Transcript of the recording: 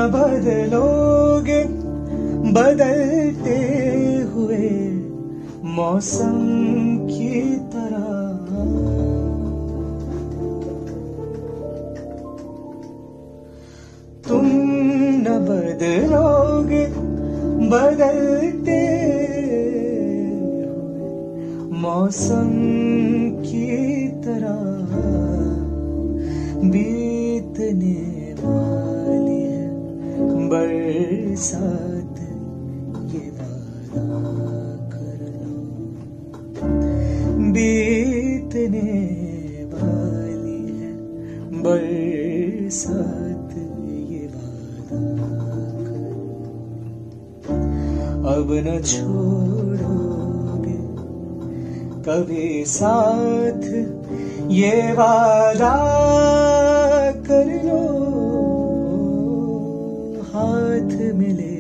बदलोगे बदलते हुए मौसम की तरह। तुम न बदलोगे बदलते हुए मौसम की तरह। बीतने वाली है बरसात ये वादा कर लो। बीतने वाली है बरसात ये वादा कर लो। अब न छोड़ोगे कभी साथ ये वादा कर लो। हाथ मिले